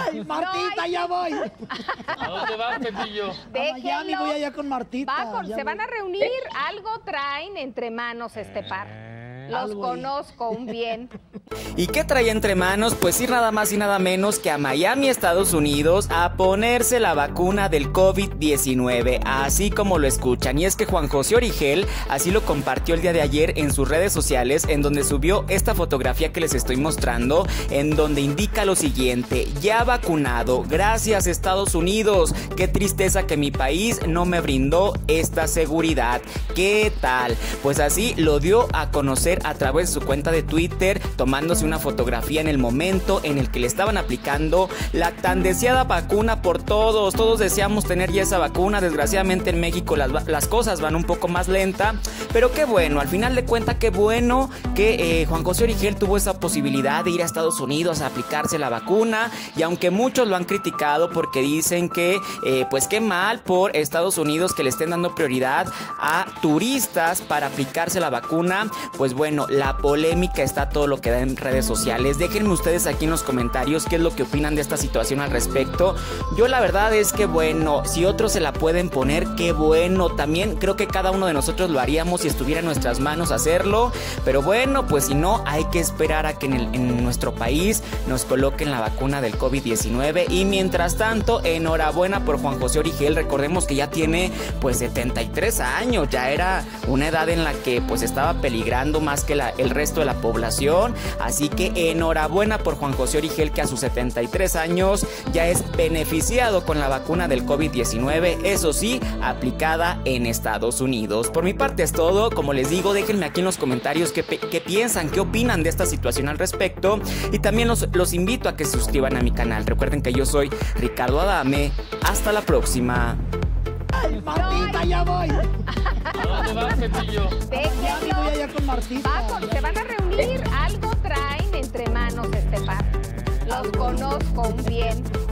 Ay, Martita, ya voy. ¿A dónde vas, Pepillo? A Miami, voy allá con Martita. Se van a reunir, algo traen entre manos este par. Los conozco un bien. ¿Y qué trae entre manos? Pues ir nada más y nada menos que a Miami, Estados Unidos, a ponerse la vacuna del COVID-19, así como lo escuchan. Y es que Juan José Origel así lo compartió el día de ayer en sus redes sociales, en donde subió esta fotografía que les estoy mostrando, en donde indica lo siguiente: ya vacunado, gracias Estados Unidos, qué tristeza que mi país no me brindó esta seguridad. ¿Qué tal? Pues así lo dio a conocer a través de su cuenta de Twitter, tomándose una fotografía en el momento en el que le estaban aplicando la tan deseada vacuna por todos. Todos deseamos tener ya esa vacuna. Desgraciadamente en México las cosas van un poco más lenta, pero qué bueno, al final de cuentas qué bueno que Juan José Origel tuvo esa posibilidad de ir a Estados Unidos a aplicarse la vacuna. Y aunque muchos lo han criticado porque dicen que pues qué mal por Estados Unidos que le estén dando prioridad a turistas para aplicarse la vacuna, pues bueno, la polémica está todo lo que da en redes sociales. Déjenme ustedes aquí en los comentarios qué es lo que opinan de esta situación al respecto. Yo la verdad es que bueno, si otros se la pueden poner, qué bueno. También creo que cada uno de nosotros lo haríamos si estuviera en nuestras manos hacerlo. Pero bueno, pues si no, hay que esperar a que en nuestro país nos coloquen la vacuna del COVID-19. Y mientras tanto, enhorabuena por Juan José Origel. Recordemos que ya tiene pues 73 años. Ya era una edad en la que pues estaba peligrando más que el resto de la población. Así que enhorabuena por Juan José Origel, que a sus 73 años ya es beneficiado con la vacuna del COVID-19, eso sí, aplicada en Estados Unidos. Por mi parte es todo. Como les digo, déjenme aquí en los comentarios qué piensan, qué opinan de esta situación al respecto. Y también los invito a que se suscriban a mi canal. Recuerden que yo soy Ricardo Adame. Hasta la próxima. Ay, Martita, ya voy. ¿A dónde vas, Pepillo? Miami, voy allá con Martita. Se van a reunir, algo traen entre manos este par. Los conozco un bien.